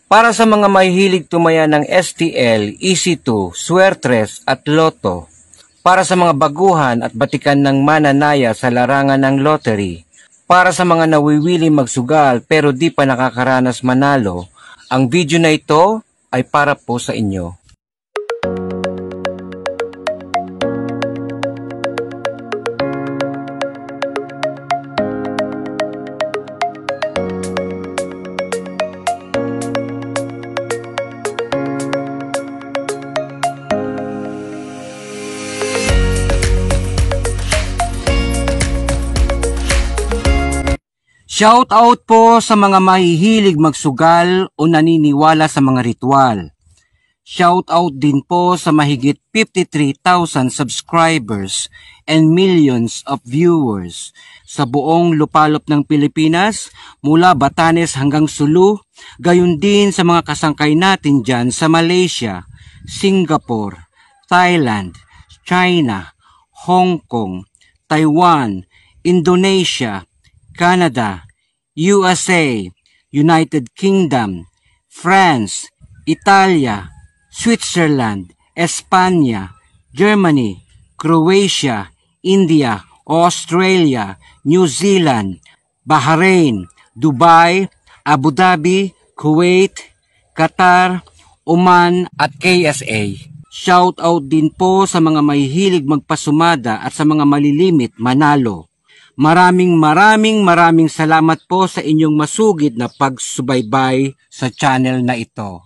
Para sa mga mahihilig tumaya ng STL, EC2, Swertres at Lotto. Para sa mga baguhan at batikan ng mananaya sa larangan ng lottery. Para sa mga nawiwili magsugal pero di pa nakakaranas manalo, ang video na ito ay para po sa inyo. Shout out po sa mga mahihilig magsugal o naniniwala sa mga ritual. Shout out din po sa mahigit 53,000 subscribers and millions of viewers sa buong lupalop ng Pilipinas, mula Batanes hanggang Sulu, gayon din sa mga kasangkay natin dyan sa Malaysia, Singapore, Thailand, China, Hong Kong, Taiwan, Indonesia, Canada, USA, United Kingdom, France, Italia, Switzerland, Espanya, Germany, Croatia, India, Australia, New Zealand, Bahrain, Dubai, Abu Dhabi, Kuwait, Qatar, Oman at KSA. Shout out din po sa mga mahihilig magpasumada at sa mga malilimit manalo. Maraming salamat po sa inyong masugid na pagsubaybay sa channel na ito.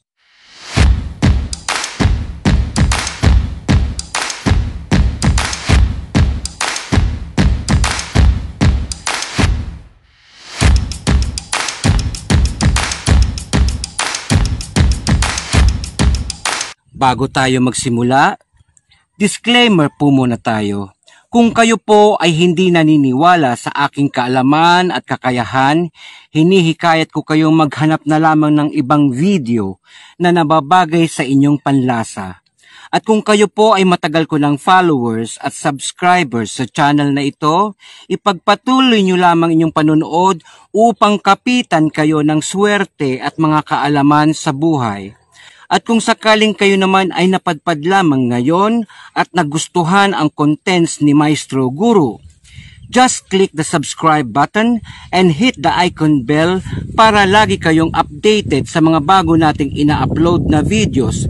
Bago tayo magsimula, disclaimer po muna tayo. Kung kayo po ay hindi naniniwala sa aking kaalaman at kakayahan, hinihikayat ko kayong maghanap na lamang ng ibang video na nababagay sa inyong panlasa. At kung kayo po ay matagal ko ng followers at subscribers sa channel na ito, ipagpatuloy nyo lamang inyong panonood upang kapitan kayo ng swerte at mga kaalaman sa buhay. At kung sakaling kayo naman ay napadpad lamang ngayon at nagustuhan ang contents ni Maestro Guru, just click the subscribe button and hit the icon bell para lagi kayong updated sa mga bago nating ina-upload na videos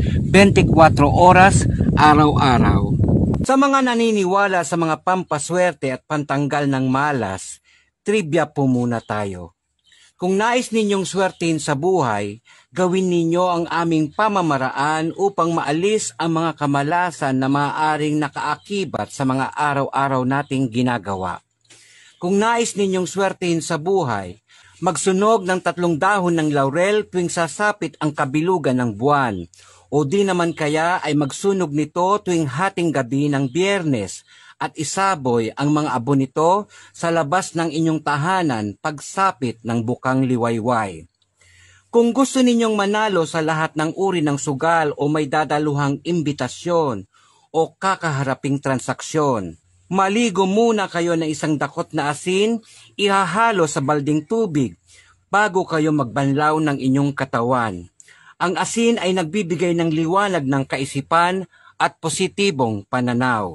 24 oras araw-araw. Sa mga naniniwala sa mga pampaswerte at pantanggal ng malas, trivia po muna tayo. Kung nais ninyong swertein sa buhay, gawin ninyo ang aming pamamaraan upang maalis ang mga kamalasan na maaaring nakaakibat sa mga araw-araw nating ginagawa. Kung nais ninyong swertein sa buhay, magsunog ng 3 dahon ng laurel tuwing sasapit ang kabilugan ng buwan, o di naman kaya ay magsunog nito tuwing hating gabi ng Biyernes, at isaboy ang mga abo nito sa labas ng inyong tahanan pagsapit ng bukang liwayway. Kung gusto ninyong manalo sa lahat ng uri ng sugal o may dadaluhang imbitasyon o kakaharaping transaksyon, maligo muna kayo ng isang dakot na asin, ihahalo sa balding tubig bago kayo magbanlaw ng inyong katawan. Ang asin ay nagbibigay ng liwanag ng kaisipan at positibong pananaw.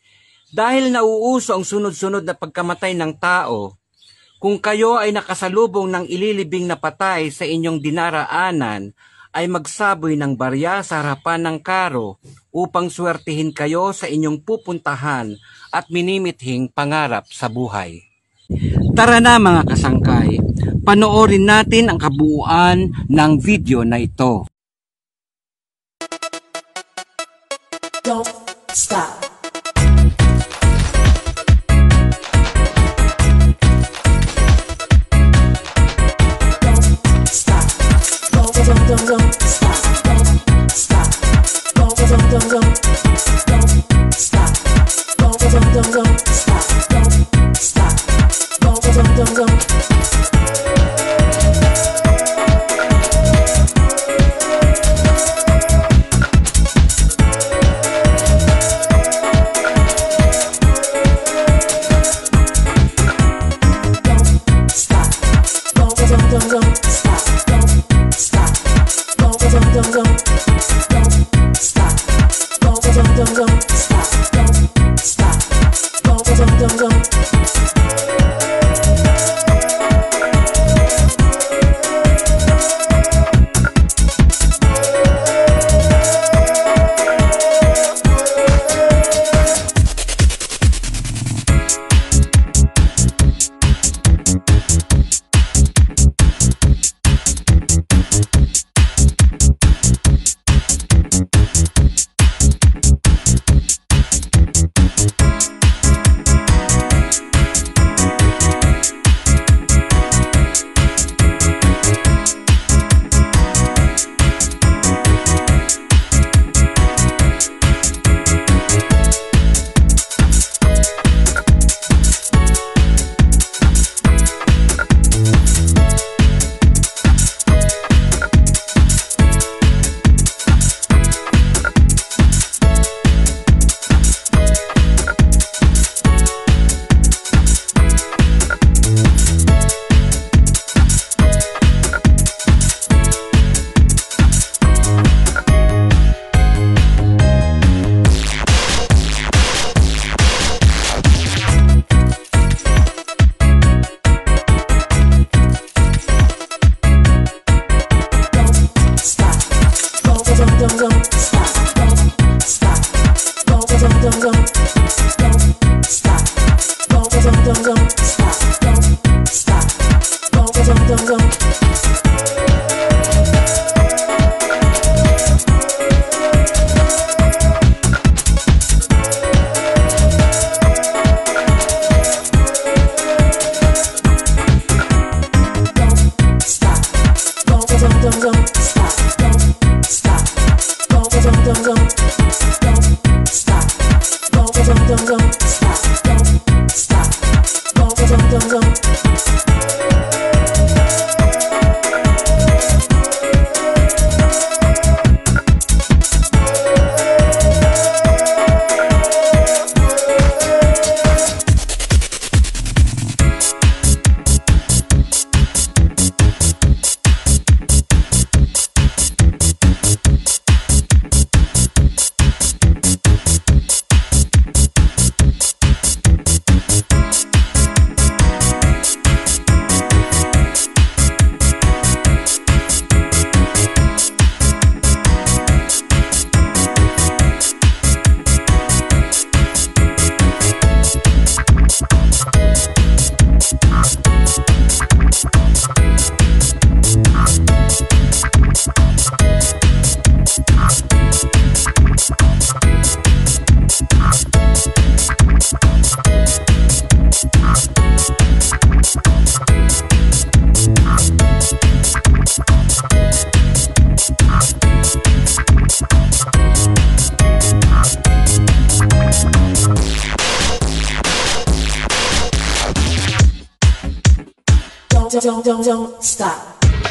Dahil nauuso ang sunod-sunod na pagkamatay ng tao, kung kayo ay nakasalubong ng ililibing na patay sa inyong dinaraanan, ay magsaboy ng barya sa harapan ng karo upang swertihin kayo sa inyong pupuntahan at minimithing pangarap sa buhay. Tara na mga kasangkay, panoorin natin ang kabuuan ng video na ito. Don't stop. Don't stop, don't stop, don't stop, don't stop, don't stop. Don't stop. don't stop, don't stop, don't stop, don't stop, don't stop, don't. Don't stop.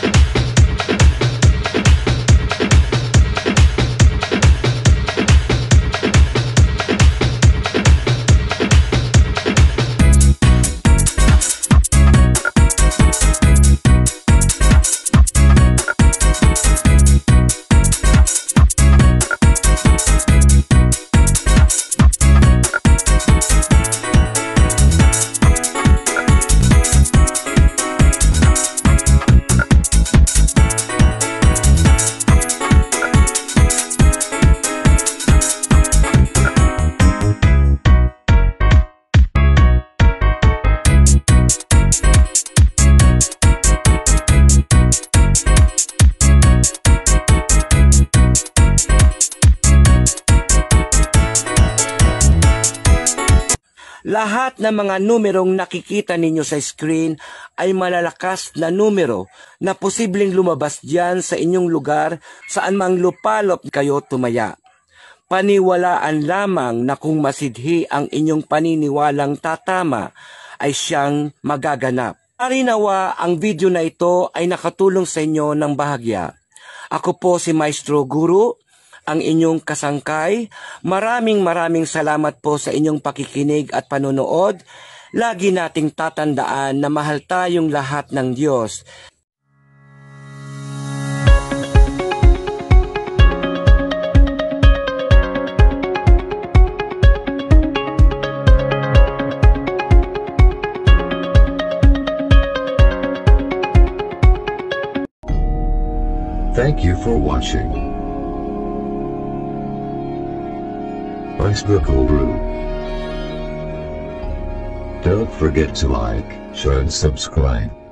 Lahat ng mga numerong nakikita ninyo sa screen ay malalakas na numero na posibleng lumabas diyan sa inyong lugar saan mang lupalop kayo tumaya. Paniwalaan lamang na kung masidhi ang inyong paniniwalang tatama ay siyang magaganap. Arinawa ang video na ito ay nakatulong sa inyo ng bahagya. Ako po si Maestro Guru, ang inyong kasangkay. Maraming salamat po sa inyong pakikinig at panonood. Lagi nating tatandaan na mahal tayong lahat ng Diyos. Thank you for watching. Maestro Guru. Don't forget to like, share and subscribe.